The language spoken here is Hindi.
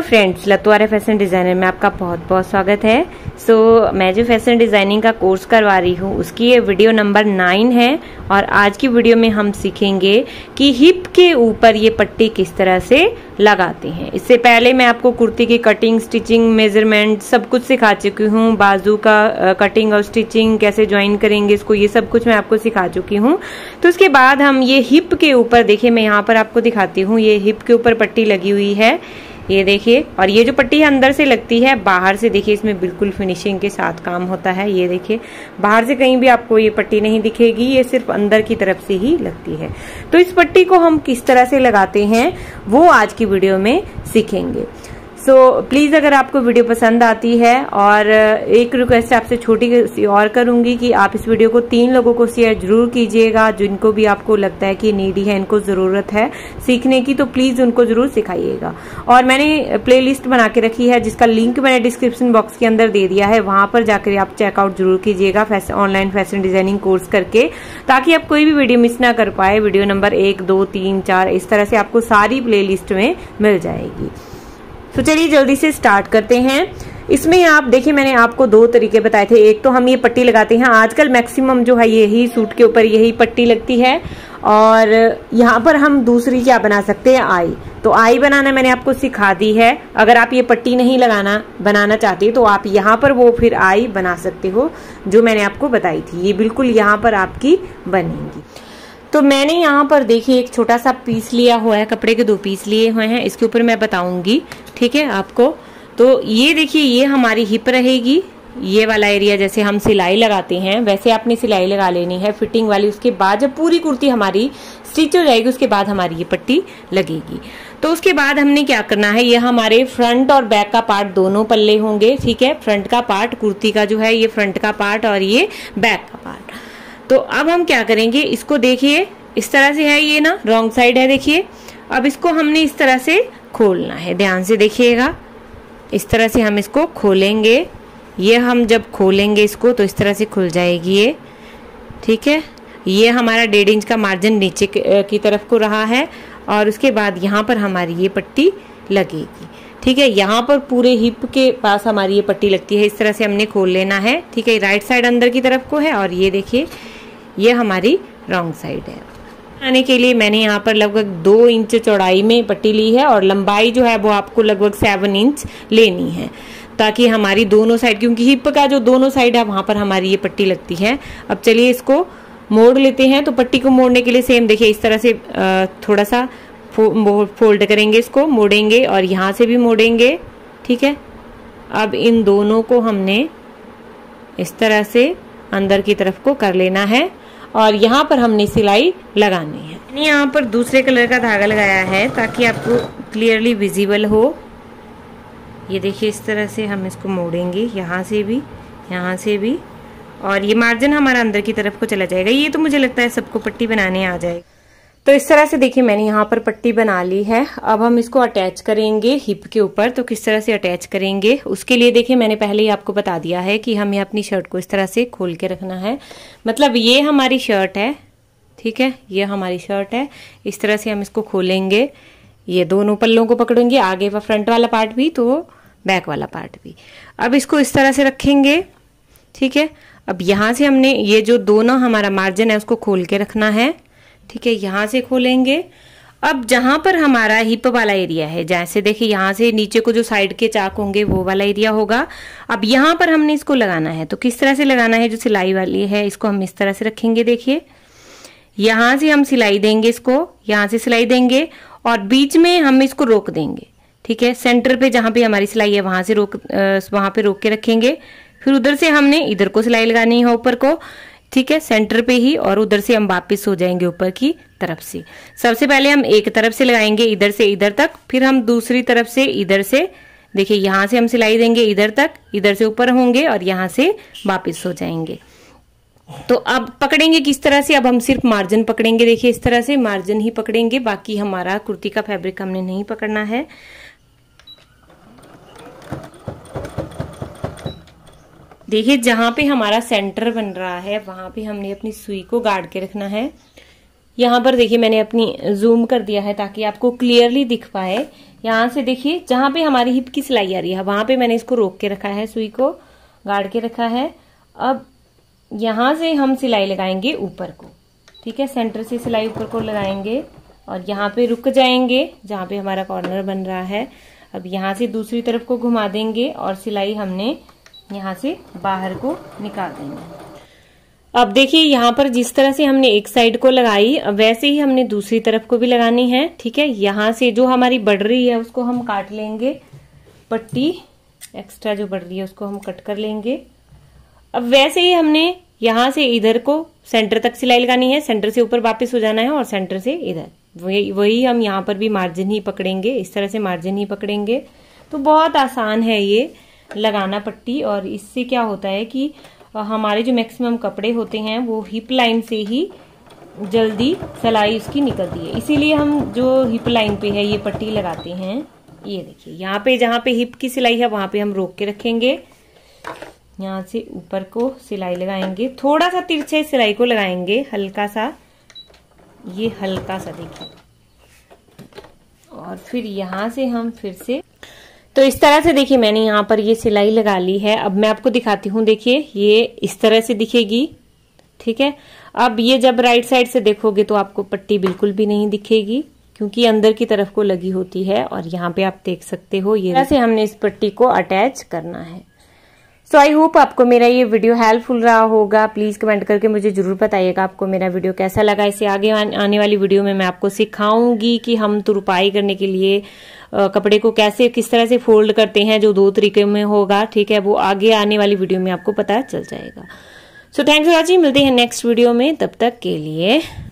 हेलो फ्रेंड्स, लतवारा फैशन डिजाइनर में आपका बहुत बहुत स्वागत है। मैं जो फैशन डिजाइनिंग का कोर्स करवा रही हूँ उसकी ये वीडियो नंबर 9 है और आज की वीडियो में हम सीखेंगे कि हिप के ऊपर ये पट्टी किस तरह से लगाते हैं। इससे पहले मैं आपको कुर्ती की कटिंग, स्टिचिंग, मेजरमेंट सब कुछ सिखा चुकी हूँ। बाजू का कटिंग और स्टिचिंग कैसे ज्वाइन करेंगे इसको, ये सब कुछ मैं आपको सिखा चुकी हूँ। तो उसके बाद हम ये हिप के ऊपर, देखिए मैं यहाँ पर आपको दिखाती हूँ, ये हिप के ऊपर पट्टी लगी हुई है, ये देखिए। और ये जो पट्टी है अंदर से लगती है, बाहर से देखिए इसमें बिल्कुल फिनिशिंग के साथ काम होता है। ये देखिए बाहर से कहीं भी आपको ये पट्टी नहीं दिखेगी, ये सिर्फ अंदर की तरफ से ही लगती है। तो इस पट्टी को हम किस तरह से लगाते हैं वो आज की वीडियो में सीखेंगे। प्लीज अगर आपको वीडियो पसंद आती है, और एक रिक्वेस्ट आपसे छोटी सी और करूंगी कि आप इस वीडियो को 3 लोगों को शेयर जरूर कीजिएगा जिनको भी आपको लगता है कि नीडी है, इनको जरूरत है सीखने की, तो प्लीज उनको जरूर सिखाइएगा। और मैंने प्लेलिस्ट बना के रखी है जिसका लिंक मैंने डिस्क्रिप्शन बॉक्स के अंदर दे दिया है, वहां पर जाकर आप चेकआउट जरूर कीजिएगा ऑनलाइन फैशन डिजाइनिंग कोर्स करके, ताकि आप कोई भी वीडियो मिस ना कर पाए। वीडियो नंबर 1, 2, 3, 4 इस तरह से आपको सारी प्लेलिस्ट में मिल जाएगी। तो चलिए जल्दी से स्टार्ट करते हैं। इसमें आप देखिए मैंने आपको 2 तरीके बताए थे। एक तो हम ये पट्टी लगाते हैं, आजकल मैक्सिमम जो है यही सूट के ऊपर यही पट्टी लगती है। और यहाँ पर हम दूसरी क्या बना सकते हैं, आई। तो आई बनाना मैंने आपको सिखा दी है। अगर आप ये पट्टी नहीं बनाना चाहते तो आप यहाँ पर वो फिर आई बना सकते हो जो मैंने आपको बताई थी। ये बिल्कुल यहाँ पर आपकी बनेगी। तो मैंने यहाँ पर देखिए एक छोटा सा पीस लिया हुआ है, कपड़े के 2 पीस लिए हुए हैं, इसके ऊपर मैं बताऊंगी, ठीक है आपको। तो ये देखिए ये हमारी हिप रहेगी, ये वाला एरिया जैसे हम सिलाई लगाते हैं वैसे आपने सिलाई लगा लेनी है फिटिंग वाली। उसके बाद जब पूरी कुर्ती हमारी स्टिच हो जाएगी उसके बाद हमारी ये पट्टी लगेगी। तो उसके बाद हमने क्या करना है, ये हमारे फ्रंट और बैक का पार्ट दोनों पल्ले होंगे, ठीक है। फ्रंट का पार्ट कुर्ती का जो है ये फ्रंट का पार्ट और ये बैक का पार्ट। तो अब हम क्या करेंगे, इसको देखिए इस तरह से है, ये ना रॉन्ग साइड है देखिए। अब इसको हमने इस तरह से खोलना है, ध्यान से देखिएगा। इस तरह से हम इसको खोलेंगे, ये हम जब खोलेंगे इसको तो इस तरह से खुल जाएगी ये, ठीक है। ये हमारा 1.5 इंच का मार्जिन नीचे की तरफ को रहा है और उसके बाद यहाँ पर हमारी ये पट्टी लगेगी, ठीक है। यहाँ पर पूरे हिप के पास हमारी ये पट्टी लगती है, इस तरह से हमने खोल लेना है, ठीक है। राइट साइड अंदर की तरफ को है और ये देखिए ये हमारी रॉन्ग साइड है। बनाने के लिए मैंने यहाँ पर लगभग 2 इंच चौड़ाई में पट्टी ली है और लंबाई जो है वो आपको लगभग 7 इंच लेनी है, ताकि हमारी दोनों साइड, क्योंकि हिप का जो दोनों साइड है वहां पर हमारी ये पट्टी लगती है। अब चलिए इसको मोड़ लेते हैं। तो पट्टी को मोड़ने के लिए सेम देखिए इस तरह से थोड़ा सा फोल्ड करेंगे, इसको मोड़ेंगे और यहाँ से भी मोड़ेंगे, ठीक है। अब इन दोनों को हमने इस तरह से अंदर की तरफ को कर लेना है और यहाँ पर हमने सिलाई लगानी है। मैंने यहाँ पर दूसरे कलर का धागा लगाया है ताकि आपको क्लियरली विजिबल हो। ये देखिए इस तरह से हम इसको मोड़ेंगे, यहाँ से भी, यहाँ से भी, और ये मार्जिन हमारा अंदर की तरफ को चला जाएगा। ये तो मुझे लगता है सबको पट्टी बनाने आ जाएगी। तो इस तरह से देखिए मैंने यहाँ पर पट्टी बना ली है। अब हम इसको अटैच करेंगे हिप के ऊपर। तो किस तरह से अटैच करेंगे उसके लिए देखिए मैंने पहले ही आपको बता दिया है कि हमें अपनी शर्ट को इस तरह से खोल के रखना है। मतलब ये हमारी शर्ट है, ठीक है, ये हमारी शर्ट है। इस तरह से हम इसको खोलेंगे, ये दोनों पल्लों को पकड़ेंगे, आगे व फ्रंट वाला पार्ट भी तो बैक वाला पार्ट भी। अब इसको इस तरह से रखेंगे, ठीक है। अब यहाँ से हमने ये जो दोनों हमारा मार्जिन है उसको खोल के रखना है, ठीक है। यहाँ से खोलेंगे। अब जहां पर हमारा हिप वाला एरिया है, जैसे देखिए यहाँ से नीचे को जो साइड के चाक होंगे वो वाला एरिया होगा। अब यहाँ पर हमने इसको लगाना है। तो किस तरह से लगाना है, जो सिलाई वाली है इसको हम इस तरह से रखेंगे, देखिए यहाँ से हम सिलाई देंगे, इसको यहाँ से सिलाई देंगे और बीच में हम इसको रोक देंगे, ठीक है। सेंटर पे जहां पे हमारी सिलाई है वहां पे रोक के रखेंगे। फिर उधर से हमने इधर को सिलाई लगानी है ऊपर को, ठीक है, सेंटर पे ही, और उधर से हम वापस हो जाएंगे ऊपर की तरफ से। सबसे पहले हम एक तरफ से लगाएंगे इधर से इधर तक, फिर हम दूसरी तरफ से इधर से, देखिए यहाँ से हम सिलाई देंगे इधर तक, इधर से ऊपर होंगे और यहाँ से वापस हो जाएंगे। तो अब पकड़ेंगे किस तरह से, अब हम सिर्फ मार्जिन पकड़ेंगे, देखिए इस तरह से मार्जिन ही पकड़ेंगे, बाकी हमारा कुर्ती का फैब्रिक हमने नहीं पकड़ना है। देखिए जहां पे हमारा सेंटर बन रहा है वहां पे हमने अपनी सुई को गाड़ के रखना है, यहाँ पर देखिए मैंने अपनी जूम कर दिया है ताकि आपको क्लियरली दिख पाए। यहाँ से देखिए जहां पे हमारी हिप की सिलाई आ रही है वहां पे मैंने इसको रोक के रखा है, सुई को गाड़ के रखा है। अब यहां से हम सिलाई लगाएंगे ऊपर को, ठीक है, सेंटर से सिलाई ऊपर को लगाएंगे और यहाँ पे रुक जाएंगे जहां पे हमारा कॉर्नर बन रहा है। अब यहाँ से दूसरी तरफ को घुमा देंगे और सिलाई हमने यहाँ से बाहर को निकाल देंगे। अब देखिए यहाँ पर जिस तरह से हमने एक साइड को लगाई वैसे ही हमने दूसरी तरफ को भी लगानी है, ठीक है। यहाँ से जो हमारी बढ़ रही है उसको हम काट लेंगे, पट्टी एक्स्ट्रा जो बढ़ रही है उसको हम कट कर लेंगे। अब वैसे ही हमने यहाँ से इधर को सेंटर तक सिलाई लगानी है, सेंटर से ऊपर वापस हो जाना है और सेंटर से इधर वही हम यहाँ पर भी मार्जिन ही पकड़ेंगे, इस तरह से मार्जिन ही पकड़ेंगे। तो बहुत आसान है ये लगाना पट्टी, और इससे क्या होता है कि हमारे जो मैक्सिमम कपड़े होते हैं वो हिप लाइन से ही जल्दी सिलाई उसकी निकलती है, इसीलिए हम जो हिप लाइन पे है ये पट्टी लगाते हैं। ये देखिए यहाँ पे जहाँ पे हिप की सिलाई है वहां पे हम रोक के रखेंगे, यहाँ से ऊपर को सिलाई लगाएंगे, थोड़ा सा तिरछे सिलाई को लगाएंगे, हल्का सा, ये हल्का सा देखिए, और फिर यहाँ से हम फिर से, तो इस तरह से देखिए मैंने यहाँ पर ये सिलाई लगा ली है। अब मैं आपको दिखाती हूँ, देखिए ये इस तरह से दिखेगी, ठीक है। अब ये जब राइट साइड से देखोगे तो आपको पट्टी बिल्कुल भी नहीं दिखेगी क्योंकि अंदर की तरफ को लगी होती है, और यहाँ पे आप देख सकते हो ये तरह से हमने इस पट्टी को अटैच करना है। सो आई होप आपको मेरा ये वीडियो हेल्पफुल रहा होगा। प्लीज कमेंट करके मुझे जरूर बताइएगा आपको मेरा वीडियो कैसा लगा। इससे आगे आने वाली वीडियो में मैं आपको सिखाऊंगी कि हम तुरपाई करने के लिए कपड़े को कैसे किस तरह से फोल्ड करते हैं, जो 2 तरीके में होगा, ठीक है, वो आगे आने वाली वीडियो में आपको पता चल जाएगा। सो थैंक्स फॉर वॉचिंग, मिलते हैं नेक्स्ट वीडियो में, तब तक के लिए